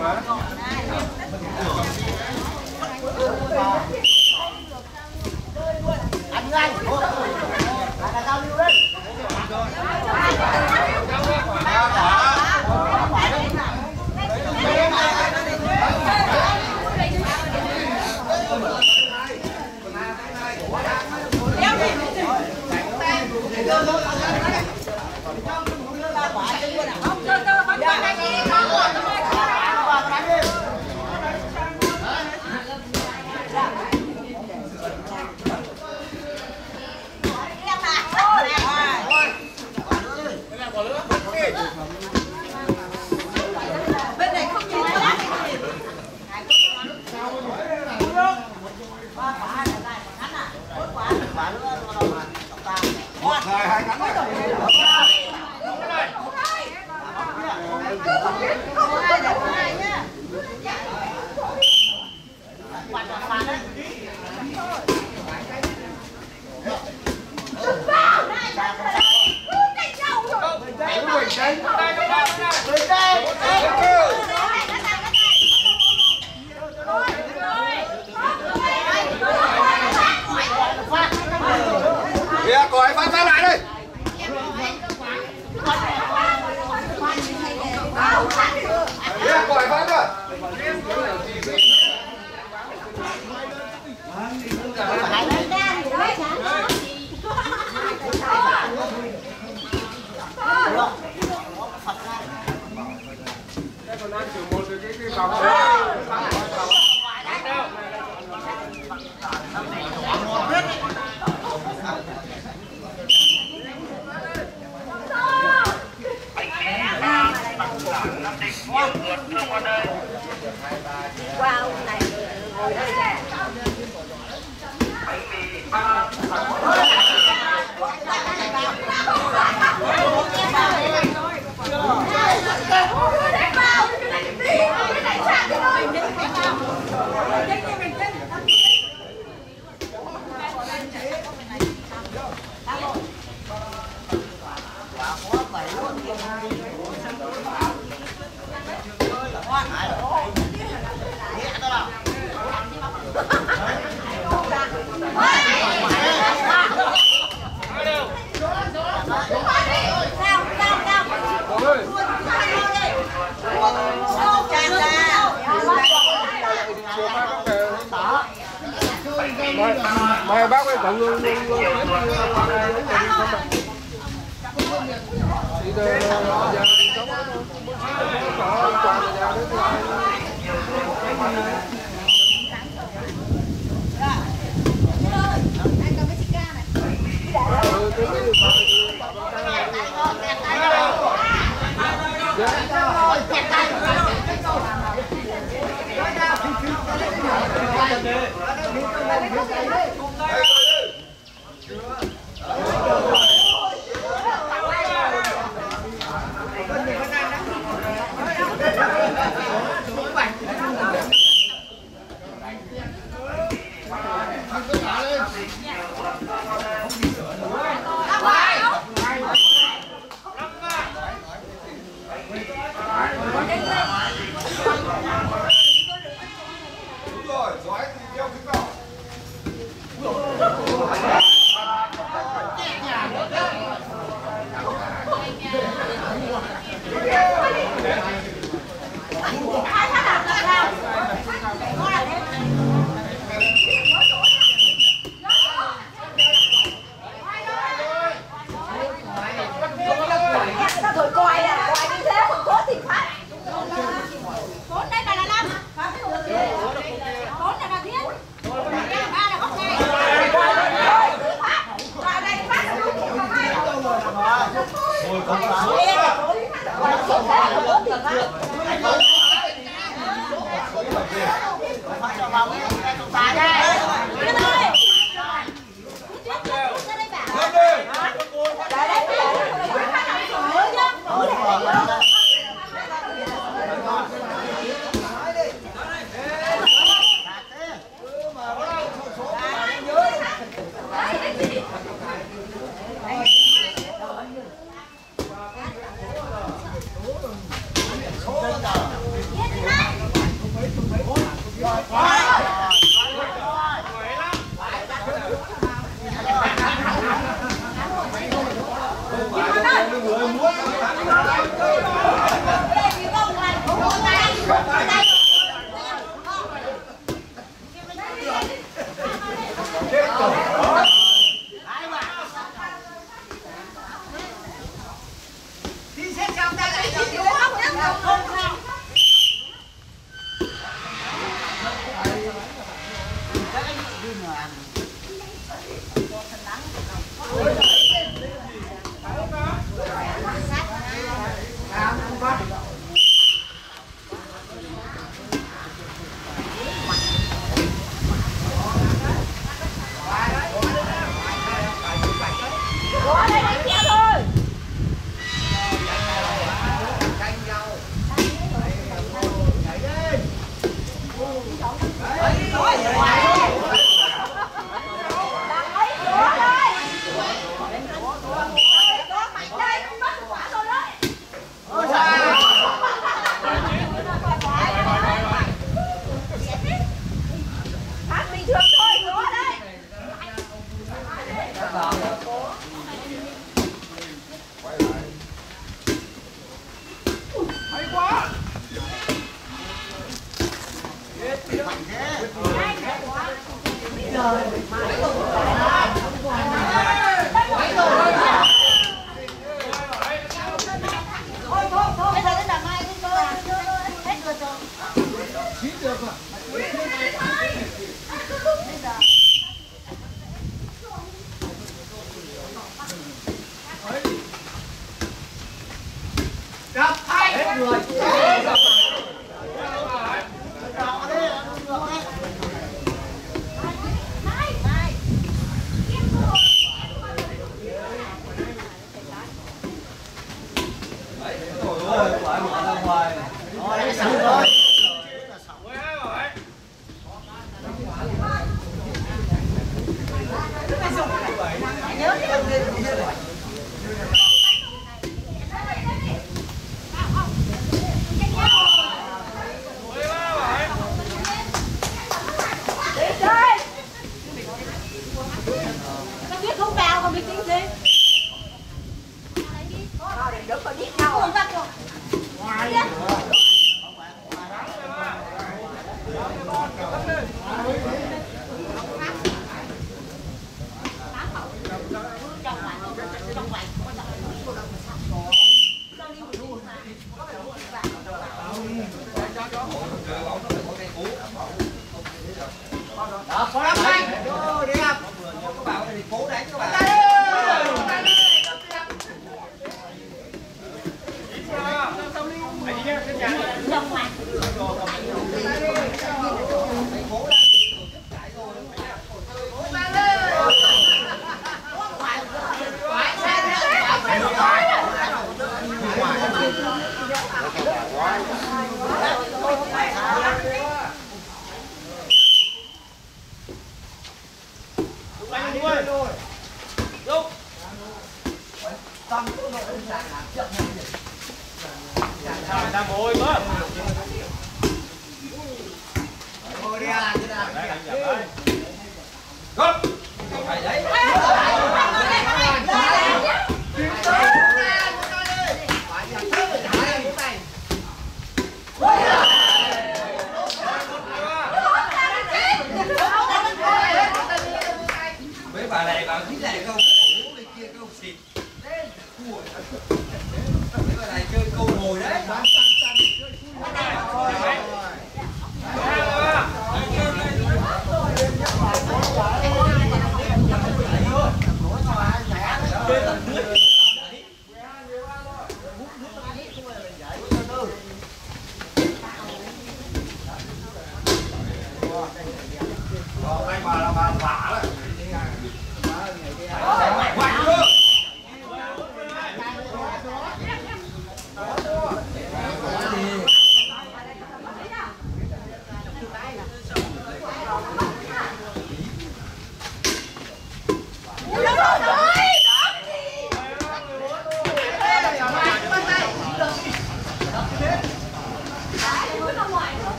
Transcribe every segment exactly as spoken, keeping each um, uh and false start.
Anh anh, anh là giao lưu đấy. Bên này không nhìn thấy. Rồi hai cánh này. Kìa, còi phát phát lại đi. Kìa, còi phát rồi. Wow, này ngồi đây ra. Mời bác ơi, cậu luôn luôn luôn đi từ giờ đi sống đó thôi. Toàn là nhà đó. Yes, Ủa đây đánh nhau thôi.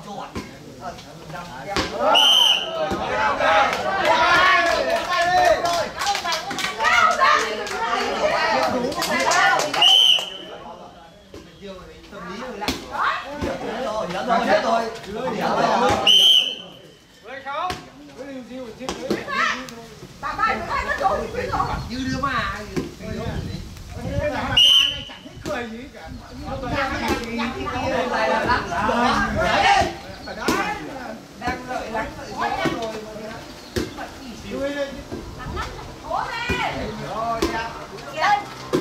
Như đứa mà cái này mà này chẳng thấy cười gì cả. Đang lợi lắng rồi. Rồi nha.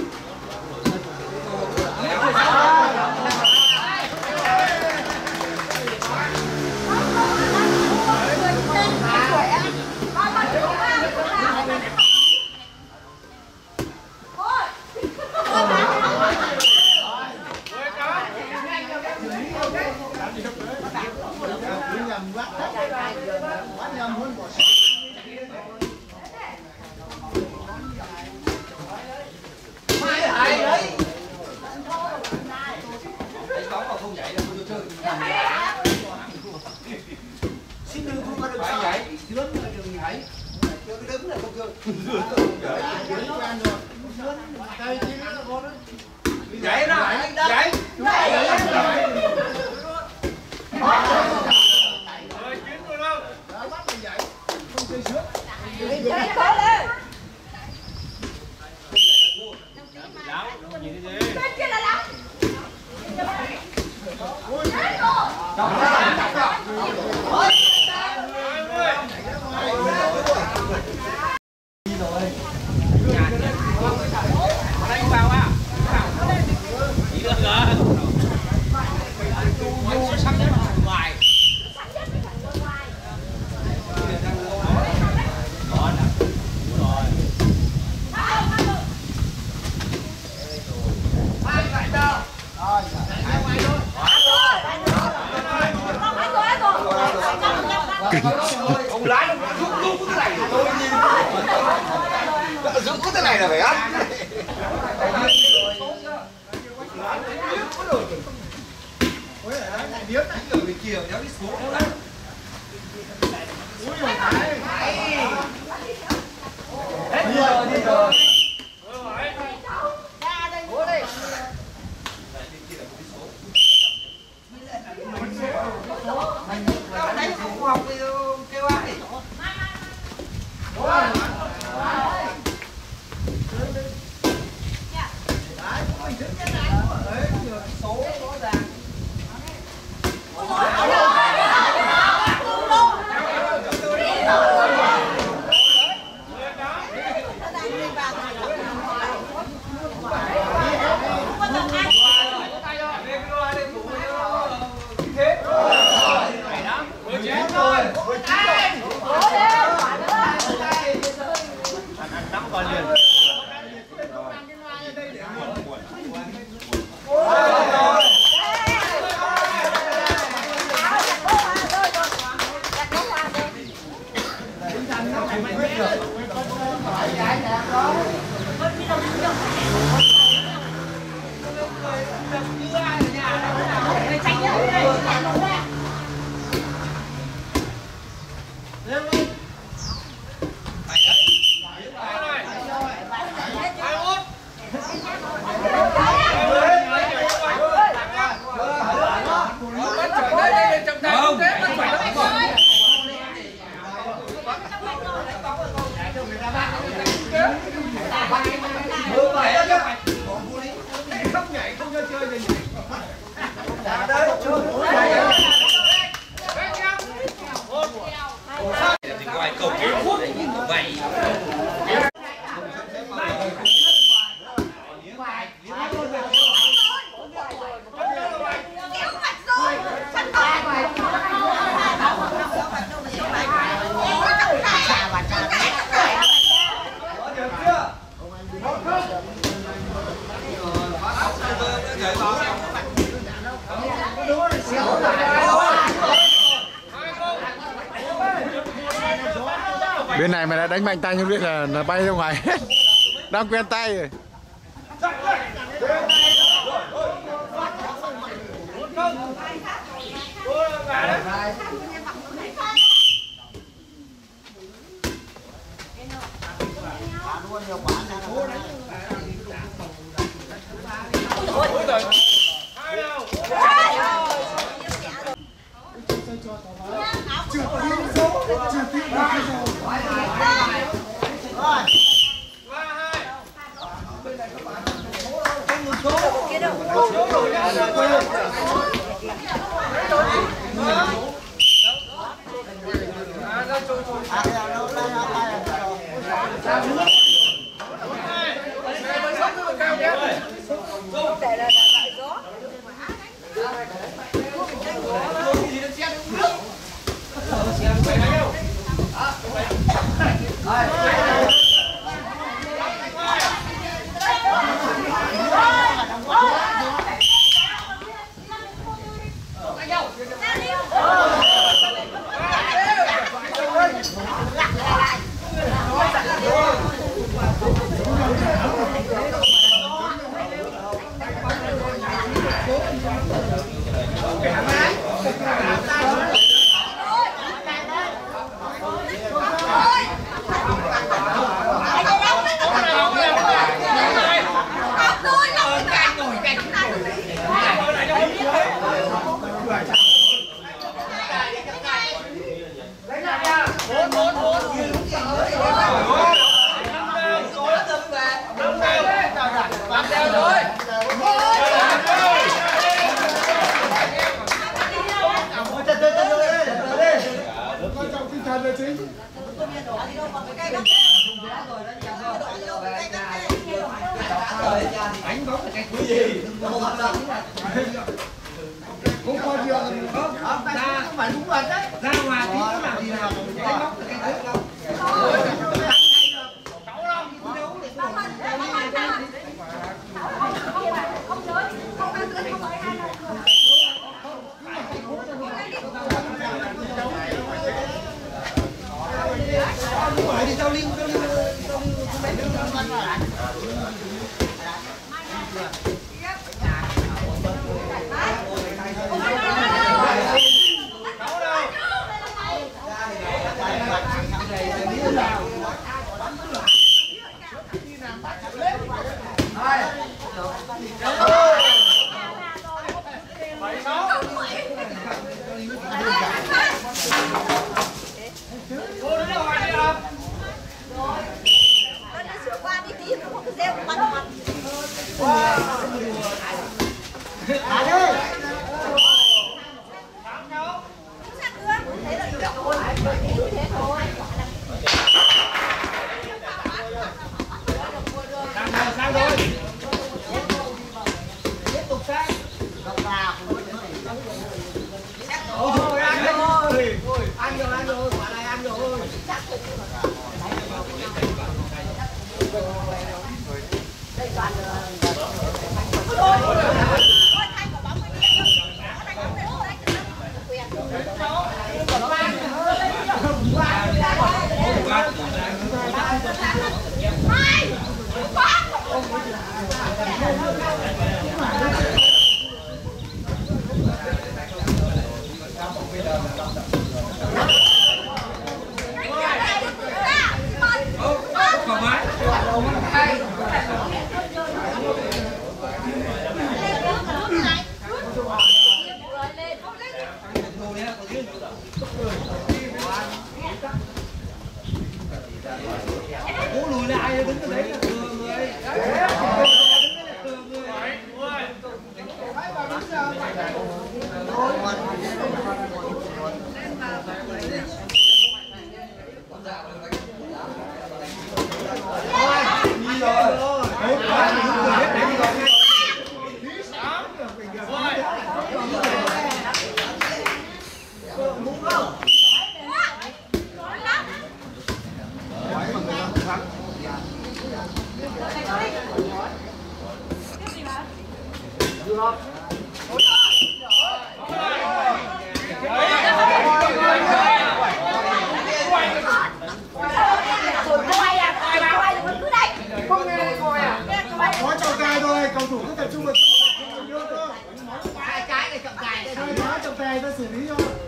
Xin đừng không có được nhảy, dướng là đừng nhảy. Chưa cái đứng là không được. Nhảy đó, nhảy. Rồi chuyến luôn đâu. Đó bắt mình nhảy. Không chơi sướng. Nhảy khó lên. Lão, nhìn thấy gì? Bên kia là lão. Đánh vào à? Chỉ được rồi. Xuất sắc nhất ở ngoài. Ông lái nó rút rút cái này tôi nhìn rút cái này là phải ăn. Điếu này ở bên kia đéo đi xuống nữa. Hết giờ đi rồi. Đánh không học thì kêu ai? Số rõ ràng. Ngoài cầu cứu quốc vậy. Bên này mà đã đánh mạnh tay như biết là, là bay ra ngoài hết. Đang quen tay rồi. Hãy subscribe cho kênh Ghiền Mì Gõ để không bỏ lỡ những video hấp dẫn. Trừ tiếng số, trừ tiếng được cái rồi. Rồi. Kia đâu? Để là đại gió. Đánh bóng là cái quý gì? Cũng coi nhiều không? Ra Không phải đúng luật đấy. ra ngoài tí có làm gì nào? Đánh bóng là cái quý. Thì tao linh tao linh tao linh không biết được con con rồi. Cố lùi lại đứng ở đấy là thường người. Có trọng tài thôi, cầu thủ cứ tập trung vào Hai cái này trọng tài. hai cái trọng tài ta xử lý thôi.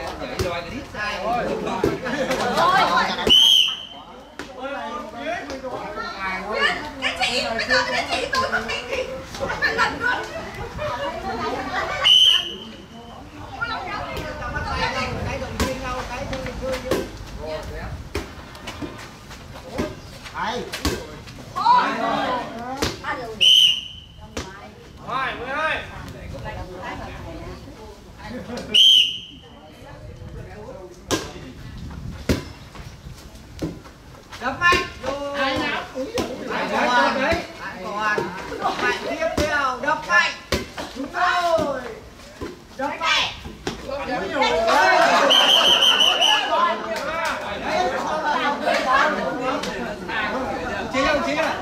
Cái chị, bây giờ cái chị tôi không thấy gì. Phải lần nữa. Chị không chị à?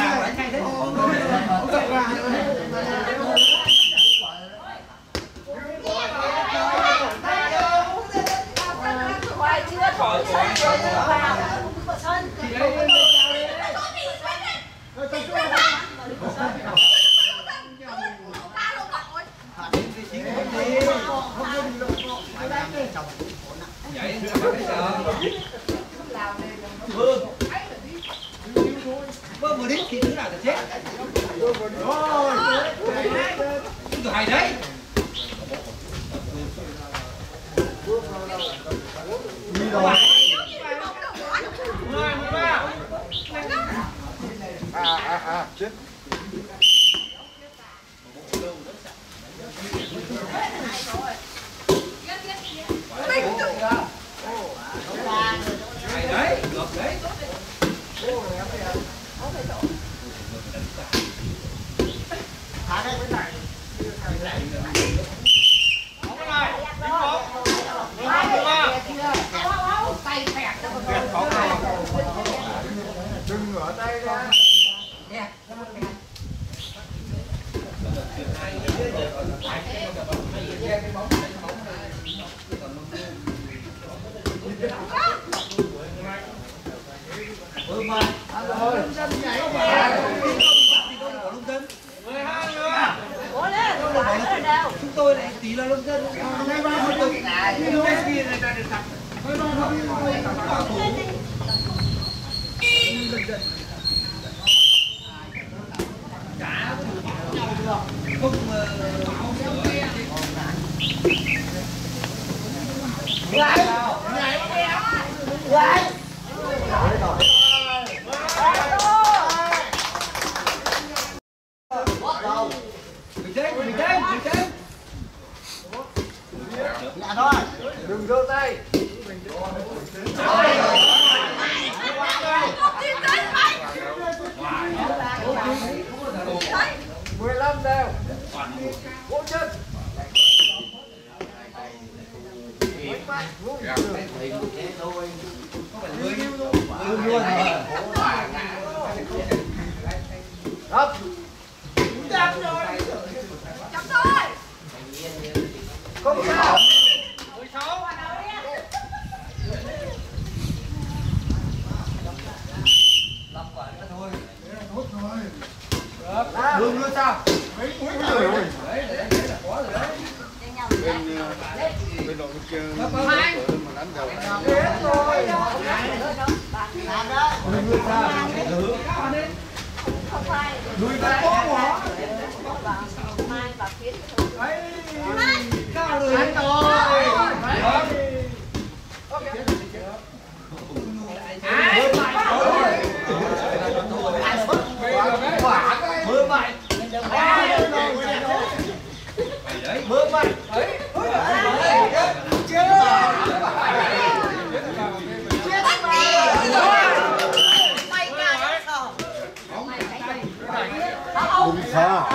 Vâng, vừa đến thì thứ nào là chết. Rồi hay đấy. Đi đâu? À à à chết. Hay đấy, được đấy. Thả đây bên này. Không có này, đi không? Đừng ngửa tay ra. Chúng tôi lại tí là nông dân. Không mình chết, mình chết, mình chết. Dạ thôi. Đừng giơ tay. mười lăm đều. Vỗ chân. Đập. Đập rồi. Chấm thôi. Không sao. mười sáu. Lắp quả nữa thôi. Tốt rồi. Được. Lương nữa sao? Mấy mũi rồi. Đấy, đấy, đấy là có rồi đấy. Bên bên đội bên kia Lắp mà đánh đầu. Hết rồi. Làm đó. Lương nữa sao? Được. Không phải. Lùi ra cố quá. Mai và phiến. Đấy. Cao rồi. Đánh rồi. Mưa mạnh. Mưa mạnh. Đấy. Đừng xa.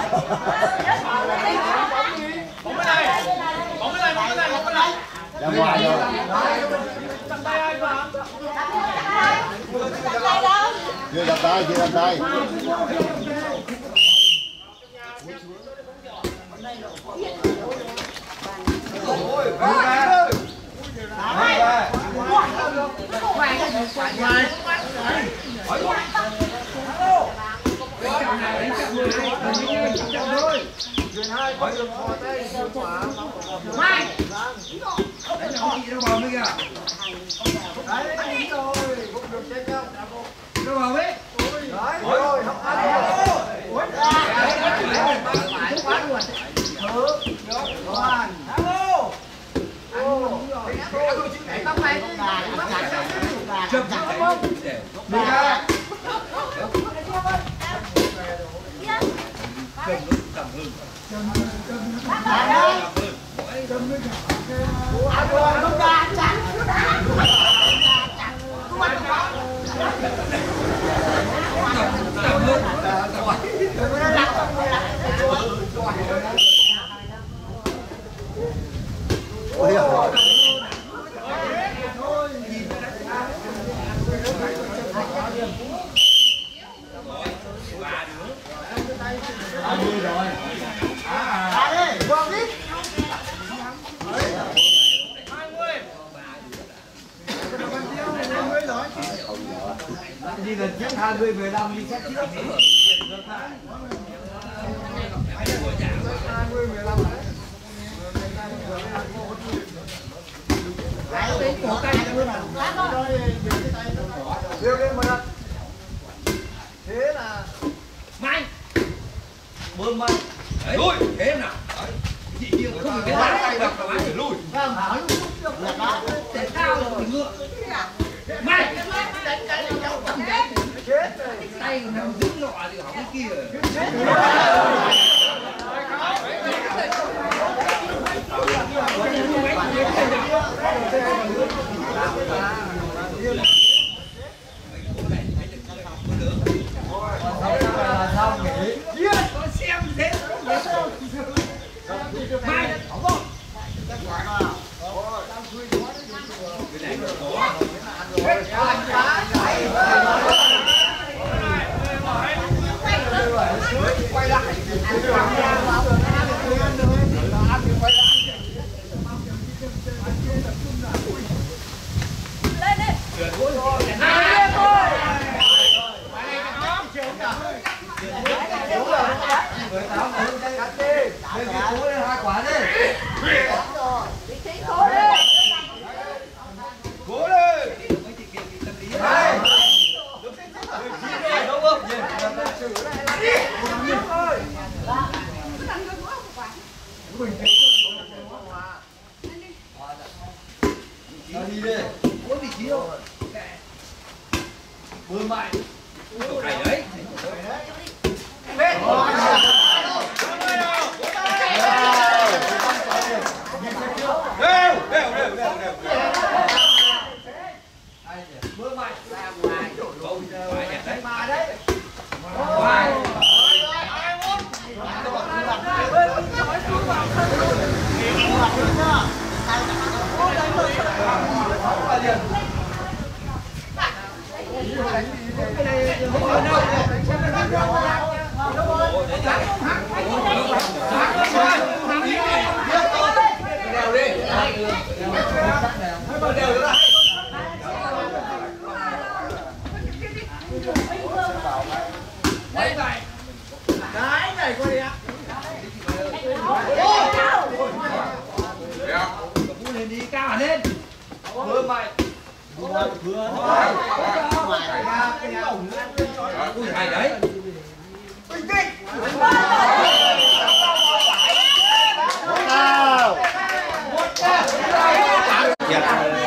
Bóng cái này. Bóng cái này, bóng cái này, bóng cái này. Ra ngoài rồi. Cầm tay ai vào? Chưa đặt tay, chưa đặt tay. Ôi, ôi. Mai. Đánh nhau chị đâu vào mới kìa. Đấy, đúng rồi, không được chết đâu. Đâu vào đấy. Đấy, rồi, học ăn rồi. Quá luôn. Hoàn. Chụp không? Đi ra. Cầm hương. Đi lần trước hai mươi mười lăm đi xét trước. hai mươi mười lăm đấy. Đấy, cổ tay nó là đưa lên một lần. Thế là Mai bơm mày. lùi thế nào chị kia không cái lá tay đập vào phải lùi Vâng, hỏi lúc trước là đá để cao rồi ngựa Mai đánh cái này cháu cầm cái chết rồi. tay nằm giữ lọ thì hỏng cái kia Xong nghỉ. có xem thế Mai không có Quay lại. lên đi Mười tám mười tay cắt đi. Lên cái cố lên hai quả đi. vị trí cố đi Cố lên. Đây. Đúng không? Đi đi. có vị trí đâu Bơm mạnh. này đấy Đều, đều, đều, đều, đều. Bơm mạnh. không phải nhặt đấy Mà đấy. Mai Đều đi. Đều nữa. đấy vậy Đấy này coi đi ạ. cũng lên đi cao hẳn lên Bơm mạnh. Vừa vừa thôi. Ngoài ra cái ổng ui hay đấy bình tĩnh. Dạ.